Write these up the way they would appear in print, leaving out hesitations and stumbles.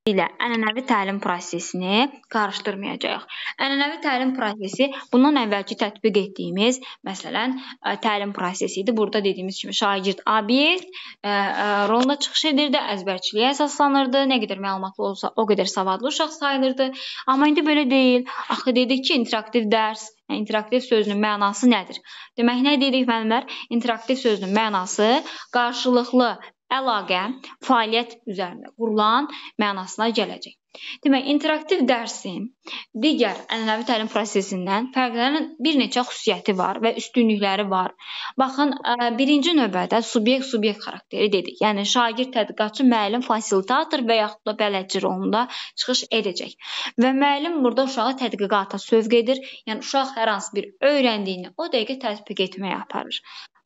ilə ənənəvi təlim prosesini qarışdırmayacağıq. Ənənəvi təlim prosesi bundan əvvəlki tətbiq etdiyimiz, məsələn, təlim prosesi idi. Burada dediyimiz kimi şagird obyekt roluna çıxış edirdi, əzbərçiliyə əsaslanırdı. Nə qədər məlumatlı olsa, o qədər savadlı uşaq sayılırdı. Amma indi belə deyil. Axı dedik ki, interaktiv dərs, interaktiv sözünün mənası nədir? Demək, nə dedik müəllimlər? İnteraktiv sözünün mənası qarşılıqlı əlaqə, fəaliyyət üzərində qurulan mənasına gələcək. Demək, interaktiv dərsin digər ənənəvi təlim prosesindən fərqlənən bir neçə xüsusiyyəti var və üstünlükləri var. Baxın, birinci növbədə subyekt xarakteri dedik. Yəni, şagird, tədqiqatçı, müəllim, fasilitator və yaxud da bələdçi rolunda çıxış edəcək. Və müəllim burada uşağı tədqiqata sövq edir. Yəni, uşaq hər hansı bir öyrəndiyini o dəqiqə tətbiq etməyə aparır.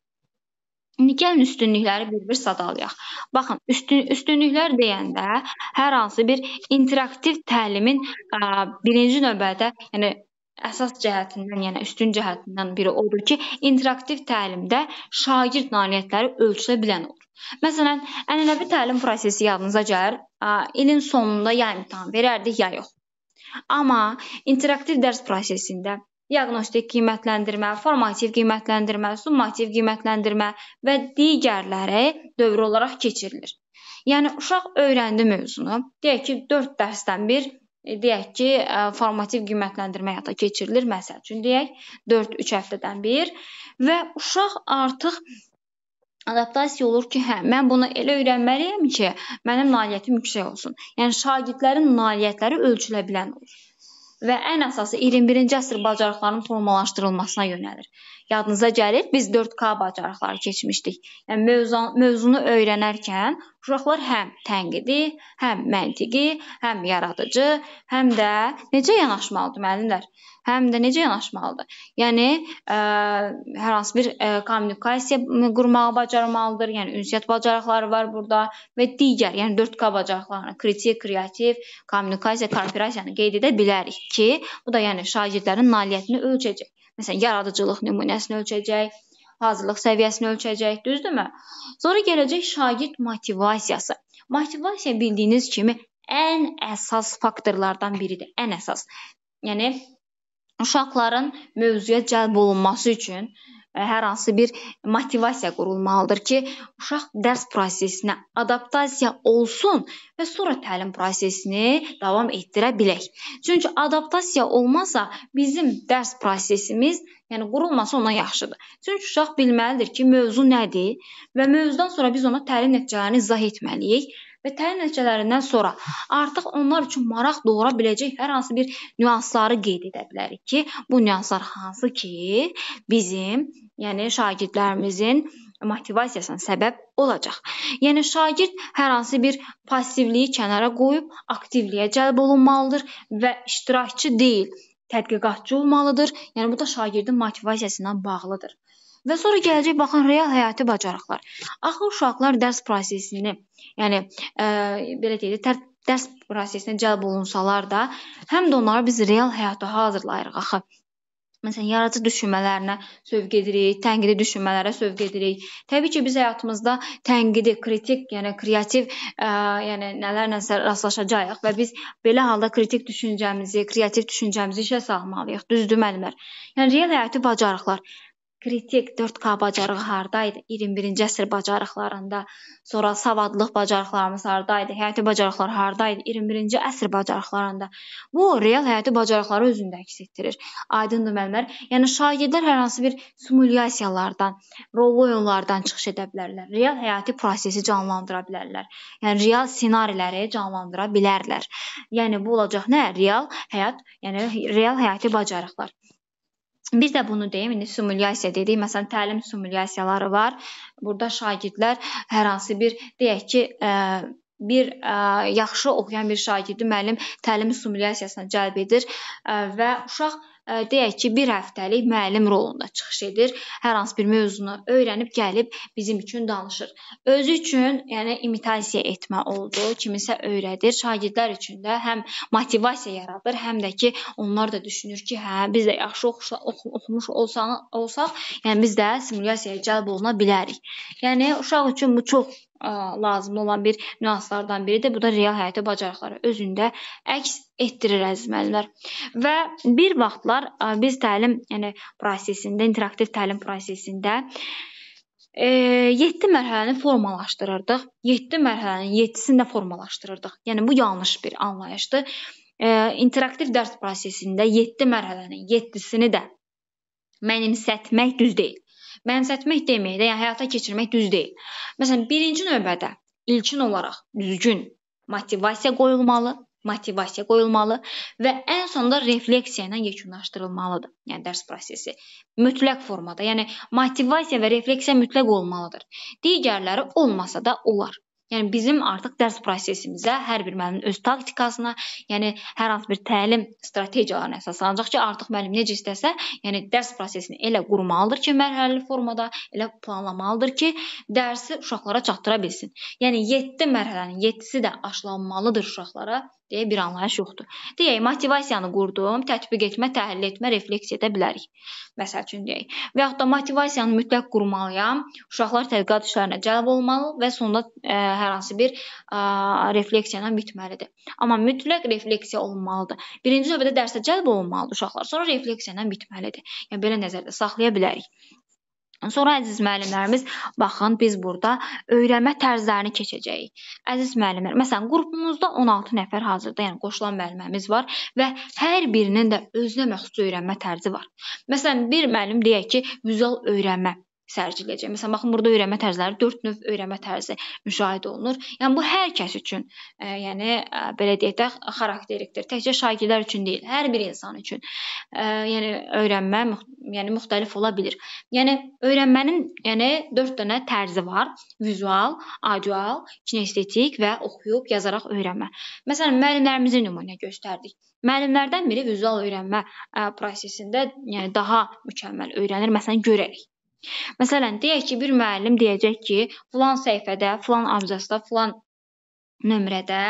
İndi gəlin üstünlükləri bir-bir sadalayaq. Baxın, üstünlüklər deyəndə hər hansı bir interaktiv təlimin birinci növbədə, yəni əsas cəhətindən, yəni üstün cəhətindən biri odur ki, interaktiv təlimdə şagird nailiyyətləri ölçülə bilən olur. Məsələn, ənənəvi təlim prosesi yadınıza gəlir, ilin sonunda ya imtahan verərdik, ya yox. Amma interaktiv dərs prosesində diaqnostik qiymətləndirmə, formativ qiymətləndirmə, summativ qiymətləndirmə və digərləri dövri olaraq keçirilir. Yəni, uşaq öyrəndi mövzunu. Deyək ki, 4 dərsdən bir, deyək ki, formativ qiymətləndirmə həyata keçirilir. Məsəl üçün, deyək, 4-3 həftədən bir və uşaq artıq adaptasiya olur ki, hə, mən bunu elə öyrənməliyəm ki, mənim nailiyyətim yüksək olsun. Yəni, şagirdlərin nailiyyətləri ölçülə bilən olur. Və ən əsası 21-ci əsr bacarıqlarının formalaşdırılmasına yönəlir. Yadınıza gəlir, biz 4K bacarıqları keçmişdik. Yəni, mövzunu öyrənərkən uşaqlar həm tənqidi, həm məntiqi, həm yaradıcı, həm də necə yanaşmalıdır müəllimlər? Həm də necə yanaşmalıdır? Yəni, hər hansı bir kommunikasiya qurmağı bacarmalıdır, yəni ünsiyyət bacarıqları var burada və digər, yəni 4K bacarıqlarını, kritik, kreativ, kommunikasiya, kooperasiyanı qeyd edə bilərik ki, bu da yəni şagirdlərin nailiyyətini ölçəcək. Məsələn, yaradıcılıq nümunəsini ölçəcək, hazırlıq səviyyəsini ölçəcək, düzdürmü? Sonra gələcək şagird motivasiyası. Motivasiya bildiyiniz kimi ən əsas faktorlardan biridir, ən əsas. Yəni, uşaqların mövzuya cəlb olunması üçün hər hansı bir motivasiya qurulmalıdır ki, uşaq dərs prosesinə adaptasiya olsun və sonra təlim prosesini davam etdirə bilək. Çünki adaptasiya olmasa, bizim dərs prosesimiz, yəni qurulması ona yaxşıdır. Çünki uşaq bilməlidir ki, mövzu nədir və mövzudan sonra biz ona təlim nəticələrini izah etməliyik. Və təlim nəticələrindən sonra artıq onlar üçün maraq doğura biləcək hər hansı bir nüansları qeyd edə bilərik ki, bu nüanslar hansı ki, bizim, yəni şagirdlərimizin motivasiyasına səbəb olacaq. Yəni, şagird hər hansı bir passivliyi kənara qoyub aktivliyə cəlb olunmalıdır və iştirakçı deyil, tədqiqatçı olmalıdır. Yəni, bu da şagirdin motivasiyasından bağlıdır. Və sonra gələcək, baxın, real həyati bacarıqlar. Axı, uşaqlar dərs prosesini, yəni, belə deyək, dərs prosesinə cəlb olunsalar da, həm də onları biz real həyata hazırlayırıq. Axı, məsələn, yaradıcı düşünmələrinə sövq edirik, tənqidi düşünmələrə sövq edirik. Təbii ki, biz həyatımızda tənqidi, kritik, yəni kreativ, yəni nələrlə rastlaşacağıq və biz belə halda kritik düşüncəmizi, kreativ düşüncəmizi işə salmalıyıq. Düzdür, müəllimlər? Yəni, real həyati bacarıqlar. Kritik 4K bacarığı hardaydı? 21-ci əsr bacarıqlarında. Sonra savadlıq bacarıqlarımız hardaydı? Həyati bacarıqlar hardaydı? 21-ci əsr bacarıqlarında. Bu, real həyati bacarıqları özündə əks etdirir. Aydındır müəllimlər? Yəni, şagirdlər hər hansı bir simulyasiyalardan, rollu oyunlardan çıxış edə bilərlər. Real həyati prosesi canlandıra bilərlər. Yəni, real ssenariləri canlandıra bilərlər. Yəni, bu olacaq nə? Real həyat, yəni real həyati bacarıqlar. Biz də bunu deyim, indi simulyasiya dedik, məsələn, təlim simulyasiyaları var. Burada şagirdlər hər hansı bir, deyək ki, bir yaxşı oxuyan bir şagirdi müəllim təlim simulyasiyasına cəlb edir və uşaq deyək ki, bir həftəlik müəllim rolunda çıxış edir. Hər hansı bir mövzunu öyrənib gəlib bizim üçün danışır. Özü üçün, yəni imitasiya etmə oldu, kimisə öyrədir. Şagirdlər üçün də həm motivasiya yaradır, həm də ki, onlar da düşünür ki, hə, biz də yaxşı oxumuş olsaq, yəni biz də simulyasiyaya cəlb oluna bilərik. Yəni uşaq üçün bu çox lazım olan bir nüanslardan biridir. Bu da real həyatı bacarıqları özündə əks etdirir əziz müəllimlər. Və bir vaxtlar biz təlim, yəni prosesində, interaktiv təlim prosesində 7 mərhələni formalaşdırırdıq. 7 mərhələnin 7-sini də formalaşdırırdıq. Yəni bu yanlış bir anlayışdır. İnteraktiv dərs prosesində 7 mərhələnin 7-sini də mənimsətmək düz deyil. Mənimsətmək demək də, yəni həyata keçirmək düz deyil. Məsələn, birinci növbədə ilkin olaraq düzgün motivasiya qoyulmalı və ən sonda refleksiya ilə yekunlaşdırılmalıdır. Yəni dərs prosesi mütləq formada, yəni motivasiya və refleksiya mütləq olmalıdır. Digərləri olmasa da olar. Yəni bizim artıq dərs prosesimizə hər bir müəllimin öz taktikasına, yəni hər hansı bir təlim strategiyalarına əsaslanacaq ki, artıq müəllim necə istəsə, yəni dərs prosesini elə qurmalıdır ki, mərhələli formada, elə planlamalıdır ki, dərsi uşaqlara çatdıra bilsin. Yəni 7 mərhələnin 7-si də aşılanmalıdır uşaqlara deyə bir anlayış yoxdur. Deyək, motivasiyanı qurdum, tətbiq etmə, təhlil etmə, refleksiya edə bilərik. Məsəl üçün deyək. Və yaxud da motivasiyanı mütləq qurmalıyam, uşaqlar tədqiqat işlərinə cəlb olmalı və sonda hər hansı bir refleksiya ilə bitməlidir. Amma mütləq refleksiya olunmalıdır. Birinci növbədə dərsə cəlb olunmalıdır uşaqlar, sonra refleksiya ilə bitməlidir. Yəni belə nəzərdə saxlaya bilərik. Sonra əziz müəllimlərimiz, baxın biz burada öyrənmə tərzlərini keçəcəyik. Əziz müəllimlər, məsələn, qrupumuzda 16 nəfər hazırda, yəni qoşulan müəllimimiz var və hər birinin də özünə məxsus öyrənmə tərzi var. Məsələn, bir müəllim deyək ki, vizual öyrənmə sərgiləyəcək. Məsələn, baxın burada öyrənmə tərzləri 4 növ öyrənmə tərzi müşahidə olunur. Yəni bu hər kəs üçün, yəni belə deyək də xarakterikdir. Təkcə şagirdlər üçün deyil, hər bir insan üçün. Yəni öyrənmə yəni müxtəlif ola bilir. Yəni öyrənmənin yəni 4 dənə tərzi var. Vizual, audial, kinestetik və oxuyub yazaraq öyrənmə. Məsələn, müəllimlərimizi nümunə göstərdik. Müəllimlərdən biri vizual öyrənmə prosesində yəni daha mükəmməl öyrənir, məsələn, görərək. Məsələn, deyək ki, bir müəllim deyəcək ki, filan səhifədə, filan abzasda, filan nömrədə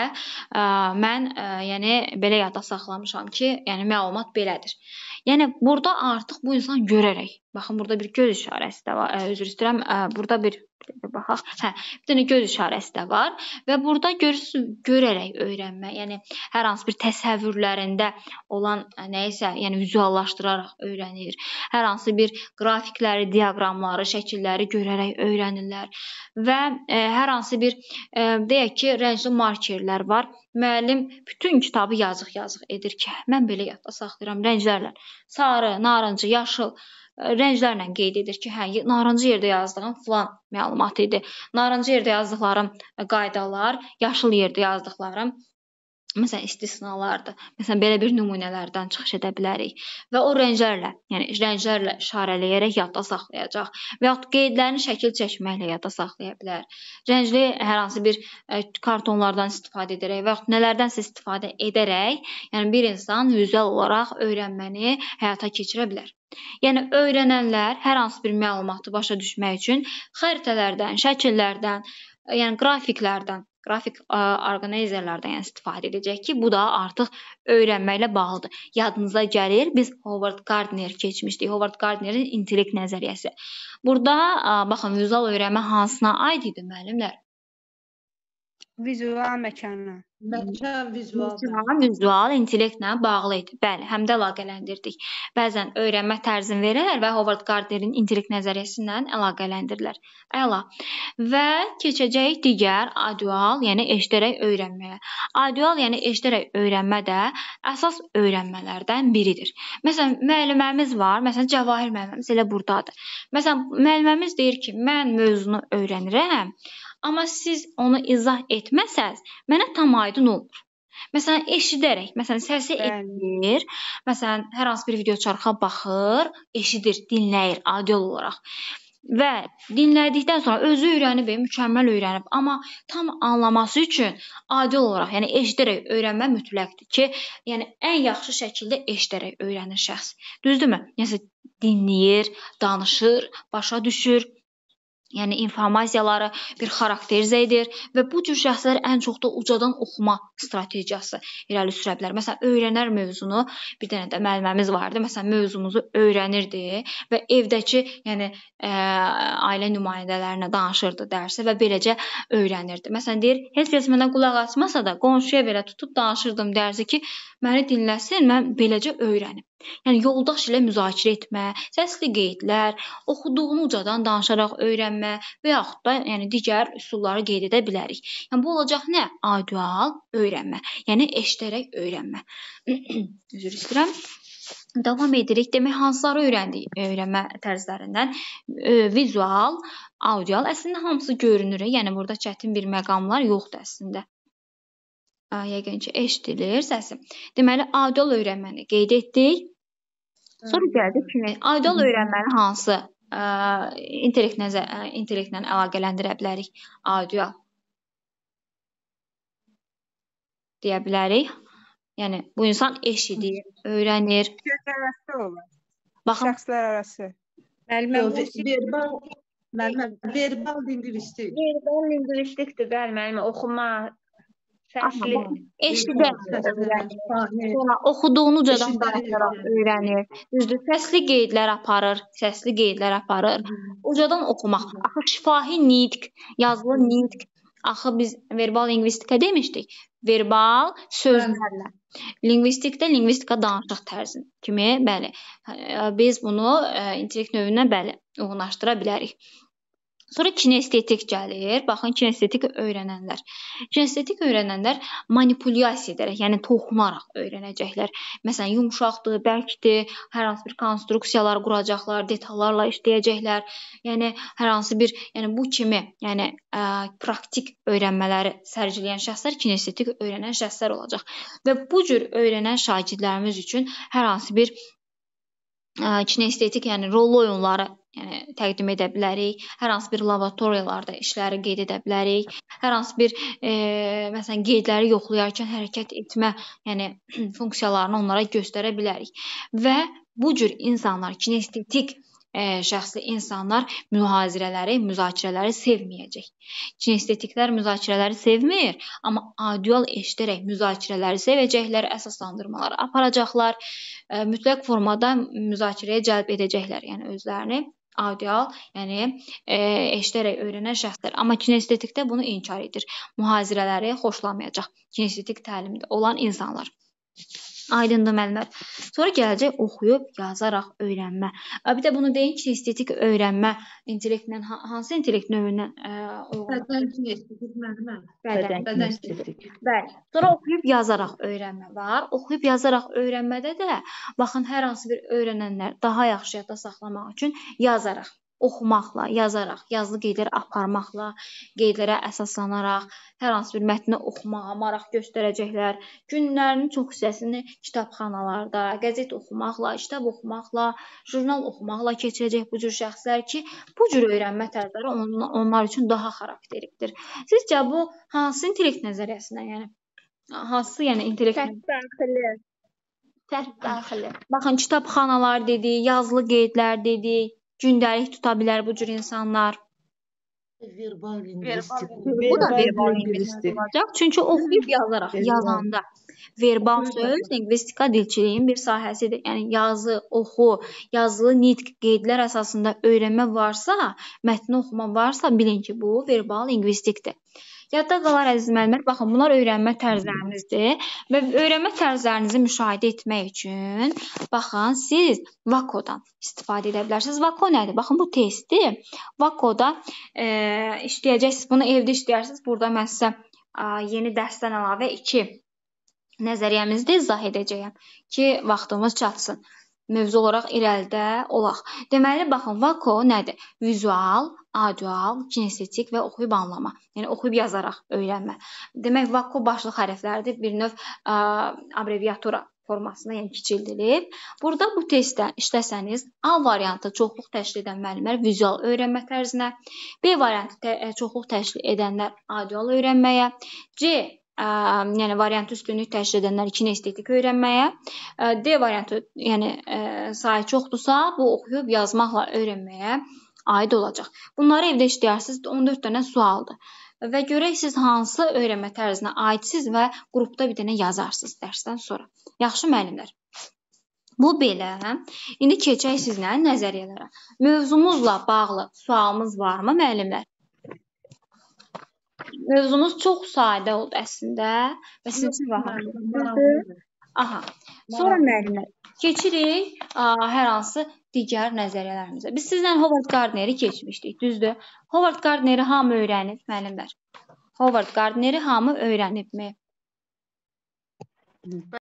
mən yəni belə yadda saxlamışam ki, yəni məlumat belədir. Yəni burada artıq bu insan görərək, baxın burada bir göz işarəsi də var, üzr istəyirəm, burada bir baxaq. Bir dənə göz işarəsi də var və burada görürsüz görərək öyrənmə, yəni hər hansı bir təsəvvürlərində olan nəyisə, yəni vizuallaşdıraraq öyrənir. Hər hansı bir qrafikləri, diaqramları, şəkilləri görərək öyrənirlər və hər hansı bir deyək ki, rəngli markerlər var. Müəllim bütün kitabı yazıq-yazıq edir ki, mən belə yadda saxlayıram rənglərlə. Sarı, narıncı, yaşıl rənglərlə qeyd edir ki, hə, narıncı yerdə yazdığım filan məlumat idi. Narıncı yerdə yazdıqlarım qaydalar, yaşıl yerdə yazdıqlarım məsələn istisnalardır. Məsələn belə bir nümunələrdən çıxış edə bilərik və o rənglərlə, yəni rənglərlə işarələyərək yadda saxlayacaq və yaxud qeydlərini şəkil çəkməklə yadda saxlaya bilər. Rəngli hər hansı bir kartonlardan istifadə edərək və yaxud nələrdənsə istifadə edərək, yəni bir insan vizual olaraq öyrənməni həyata keçirə bilər. Yəni öyrənənlər hər hansı bir məlumatı başa düşmək üçün xəritələrdən, şəkillərdən, yəni qrafiklərdən, qrafik orqanizerlərdən yəni istifadə edəcək ki, bu da artıq öyrənməklə bağlıdır. Yadınıza gəlir, biz Howard Gardner keçmişdik. Howard Gardnerin intellekt nəzəriyyəsi. Burada baxın, vizual öyrənmə hansına aid idi müəllimlər? Vizual məkana. Məkan vizual. Vizual intellektlə bağlı idi. Bəli, həm də əlaqələndirdik. Bəzən öyrənmə tərzini verirlər və Howard Gardnerin intellekt nəzəriyyəsi ilə əlaqələndirirlər. Əla. Və keçəcəyik digər audial, yəni eşidərək öyrənməyə. Audial, yəni eşidərək öyrənmə də əsas öyrənmələrdən biridir. Məsələn, müəlliməmiz var. Məsələn, Cəvahir müəlliməmiz elə burdadır. Məsələn, müəlliməmiz deyir ki, mən mövzunu öyrənirəm. Amma siz onu izah etməsəz, mənə tam aydın olmur. Məsələn, eşidərək, məsələn, səsi eşidir, məsələn, hər hansı bir video çarxa baxır, eşidir, dinləyir audial olaraq. Və dinlədikdən sonra özü öyrənib, mükəmməl öyrənib, amma tam anlaması üçün audial olaraq, yəni eşidərək öyrənmə mütləqdir ki, yəni ən yaxşı şəkildə eşidərək öyrənir şəxs. Düzdürmü? Yəni dinləyir, danışır, başa düşür. yəni informasiyaları bir xarakterizə edir və bu cür şəxslər ən çox da ucadan oxuma strategiyası irəli sürə bilər. Məsələn, öyrənər mövzunu bir dənə də müəlliməmiz vardı. Məsələn, mövzumuzu öyrənirdi və evdəki, yəni ailə nümayəndələrinə danışırdı dərsə və beləcə öyrənirdi. Məsələn, deyir, heç kəs mənə qulaq asmasa da qonşuya belə tutub danışırdım dərsə ki, məni dinləsin, mən beləcə öyrənim. Yəni yoldaş ilə müzakirə etmə, səsli qeydlər, oxuduğunu ucadan danışaraq öyrənmə və yaxud da yəni digər üsulları qeyd edə bilərik. Yəni bu olacaq nə? Audial öyrənmə, yəni eşidərək öyrənmə. Üzr istəyirəm. Davam edirik. Demək, hansıları öyrəndik öyrənmə tərzlərindən? Vizual, audial, əslində hamısı görünür. Yəni burada çətin bir məqamlar yoxdur əslində. Yəqin ki, eşidilir səsi. Deməli, audial öyrənməni qeyd etdik. Sonra gəldik ki, audial öyrənməni hansı intellektlə əlaqələndirə bilərik? Audial deyə bilərik. Yəni bu insan eşidir, öyrənir. Şəxslər olur. Baxın, Şəxslər arası. Verbal lingvistik. Verbal lingvistikdir, bəli, müəllimə, oxuma, səsli. Eşidən öyrənir. Sonra oxuduğunu ucadan danışaraq öyrənir. Düzdür, səsli qeydlər aparır. Ucadan oxumaq. Axı şifahi nitq, yazılı nitq. Axı biz verbal lingvistika demişdik. Verbal sözlərlə. Lingvistika danışıq tərzi kimi, bəli. Biz bunu intellekt növündən bəli uyğunlaşdıra bilərik. Sonra kinestetik gəlir. Baxın, kinestetik öyrənənlər. Kinestetik öyrənənlər manipulyasiya edərək, yəni toxunaraq öyrənəcəklər. Məsələn, yumşaqdır, bərkdir, hər hansı bir konstruksiyalar quracaqlar, detallarla işləyəcəklər. Yəni hər hansı bir, yəni bu kimi, yəni praktik öyrənmələri sərgiləyən şəxslər kinestetik öyrənən şəxslər olacaq. Və bu cür öyrənən şagirdlərimiz üçün hər hansı bir kinestetik, yəni rol oyunları təqdim edə bilərik. Hər hansı bir laboratoriyalarda işləri qeyd edə bilərik. Hər hansı bir məsələn qeydləri yoxlayarkən hərəkət etmə, yəni funksiyalarını onlara göstərə bilərik. Və bu cür insanlar, kinestetik şəxsli insanlar mühazirələri, müzakirələri sevməyəcək. Kinestetiklər müzakirələri sevmir, amma audial eşidərək müzakirələri sevəcəklər, əsaslandırmaları aparacaqlar, mütləq formada müzakirəyə cəlb edəcəklər, yəni özlərini. Audial, yəni eşidərək öyrənən şəxslər. Amma kinestetikdə bunu inkar edir. Mühazirələri xoşlamayacaq kinestetik təlimdə olan insanlar. Aydındır müəllimlər. Sonra gələcək oxuyub yazaraq öyrənmə. Bir də bunu deyin ki, estetik öyrənmə intellektlə hansı intellekt növündən Bədən kinestetik müəllimə. Bədən kinestetik. Bəli. Sonra oxuyub yazaraq öyrənmə var. Oxuyub yazaraq öyrənmədə də baxın, hər hansı bir öyrənənlər daha yaxşı yadda saxlamaq üçün yazaraq, oxumaqla, yazaraq, yazılı qeydlər aparmaqla, qeydlərə əsaslanaraq hər hansı bir mətni oxumağa maraq göstərəcəklər. Günlərinin çox hissəsini kitabxanalarda, qəzet oxumaqla, kitab oxumaqla, jurnal oxumaqla keçirəcək bu cür şəxslər ki, bu cür öyrənmə tərzləri onlar üçün daha xarakterikdir. Sizcə bu hansı intellekt nəzəriyyəsindən, yəni hansı, yəni intellekt Fərq daxili. Baxın, kitabxanalar dedik, yazılı qeydlər dedik, gündəlik tuta bilər bu cür insanlar. Verbal lingvistik. Bu da verbal lingvistik olacaq. Çünki oxuyub yazaraq, yazanda. Verbal söz lingvistika dilçiliyin bir sahəsidir. Yəni yazı, oxu, yazılı nitq, qeydlər əsasında öyrənmə varsa, mətni oxuma varsa, bilin ki, bu verbal lingvistikdir. Yadda qalar əziz müəllimlər, baxın, bunlar öyrənmə tərzlərimizdir və öyrənmə tərzlərinizi müşahidə etmək üçün baxın, siz VAKO-dan istifadə edə bilərsiniz. VAKO nədir? Baxın, bu testdir. VAKO-da işləyəcəksiniz. Bunu evdə işləyərsiniz. Burada mən sizə yeni dərsdən əlavə 2 nəzəriyyəmizi də izah edəcəyəm ki, vaxtımız çatsın. Mövzu olaraq irəlidə olaq. Deməli, baxın, VAKO nədir? Vizual, audial, kinestetik və oxuyub anlama. Yəni, oxuyub yazaraq öyrənmə. Demək, VAKO başlıq hərfləridir. Bir növ abreviatura formasında, yəni kiçildilib. Burada bu testdə işləsəniz, A variantı çoxluq təşkil edən müəllimlər vizual öyrənmə tərzinə, B variantı çoxluq təşkil edənlər audial öyrənməyə, C yəni variantı üstünlük təşkil edənlər kinestetik öyrənməyə, D variantı yəni sayı çoxdursa, bu oxuyub yazmaqla öyrənməyə aid olacaq. Bunları evdə işləyirsiniz. 14 dənə sualdır. Və görək siz hansı öyrənmə tərzinə aidsiniz və qrupda bir dənə yazarsınız dərsdən sonra. Yaxşı müəllimlər. Bu belə. İndi keçək sizlə nəzəriyyələrə. Mövzumuzla bağlı sualımız varmı müəllimlər? Mövzumuz çox sadə oldu əslində və sizin üçün vaxtınızdır. Aha. Sonra müəllimlər keçirik hər hansı digər nəzəriyyələrimizə. Biz sizlə Howard Gardneri keçmişdik, düzdür? Howard Gardneri hamı öyrənib müəllimlər? Howard Gardneri hamı öyrənibmi?